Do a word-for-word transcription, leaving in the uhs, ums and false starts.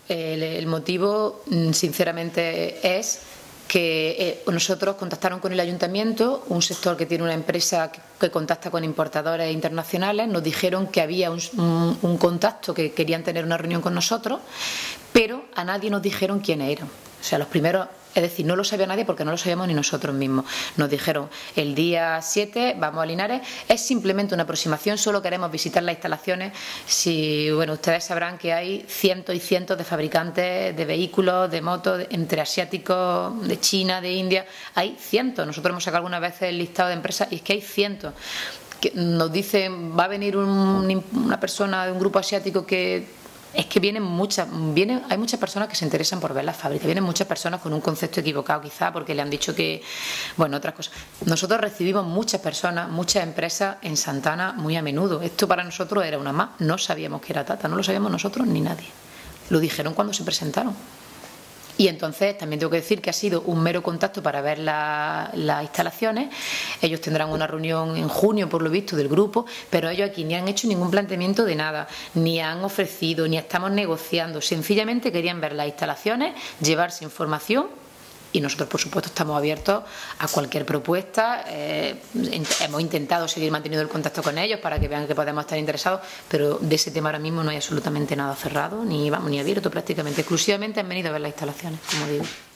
el, el motivo, sinceramente, es que eh, nosotros contactaron con el ayuntamiento, un sector que tiene una empresa que, que contacta con importadores internacionales, nos dijeron que había un, un, un contacto, que querían tener una reunión con nosotros, pero a nadie nos dijeron quiénes eran. O sea, los primeros, es decir, no lo sabía nadie porque no lo sabíamos ni nosotros mismos. Nos dijeron, el día siete vamos a Linares, es simplemente una aproximación, solo queremos visitar las instalaciones. Si, bueno, ustedes sabrán que hay cientos y cientos de fabricantes de vehículos, de motos, de, entre asiáticos, de China, de India, hay cientos. Nosotros hemos sacado algunas veces el listado de empresas y es que hay cientos. Que nos dicen, va a venir un, una persona de un grupo asiático que... Es que vienen muchas, vienen, hay muchas personas que se interesan por ver las fábricas, vienen muchas personas con un concepto equivocado quizá porque le han dicho que, bueno, otras cosas. Nosotros recibimos muchas personas, muchas empresas en Santana muy a menudo. Esto para nosotros era una más, no sabíamos que era Tata, no lo sabíamos nosotros ni nadie. Lo dijeron cuando se presentaron. Y entonces también tengo que decir que ha sido un mero contacto para ver las la instalaciones. Ellos tendrán una reunión en junio, por lo visto, del grupo, pero ellos aquí ni han hecho ningún planteamiento de nada, ni han ofrecido, ni estamos negociando. Sencillamente querían ver las instalaciones, llevarse información. Y nosotros, por supuesto, estamos abiertos a cualquier propuesta. Eh, hemos intentado seguir manteniendo el contacto con ellos para que vean que podemos estar interesados, pero de ese tema ahora mismo no hay absolutamente nada cerrado, ni vamos ni abierto prácticamente. Exclusivamente han venido a ver las instalaciones, como digo.